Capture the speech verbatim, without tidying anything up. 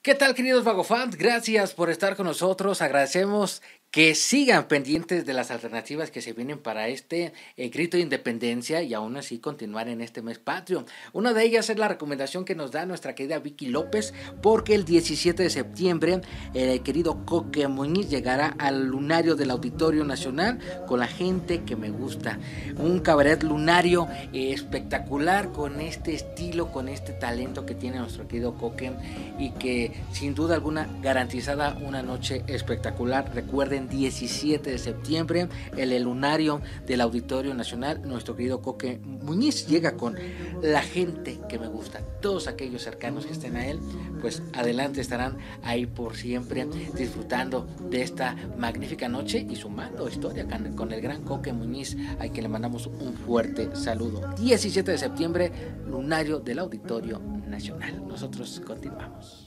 ¿Qué tal, queridos Vagofans? Gracias por estar con nosotros. Agradecemos que sigan pendientes de las alternativas que se vienen para este eh, grito de independencia y aún así continuar en este mes patrio. Una de ellas es la recomendación que nos da nuestra querida Vicky López, porque el diecisiete de septiembre el querido Coque Muñiz llegará al lunario del Auditorio Nacional con la gente que me gusta. Un cabaret lunario eh, espectacular, con este estilo, con este talento que tiene nuestro querido Coque, y que sin duda alguna garantizada una noche espectacular. Recuerden, diecisiete de septiembre, el, el lunario del Auditorio Nacional. Nuestro querido Coque Muñiz llega con la gente que me gusta. Todos aquellos cercanos que estén a él, pues adelante, estarán ahí por siempre disfrutando de esta magnífica noche y sumando historia con, con el gran Coque Muñiz, a quien le mandamos un fuerte saludo. diecisiete de septiembre, lunario del Auditorio Nacional. Nosotros continuamos.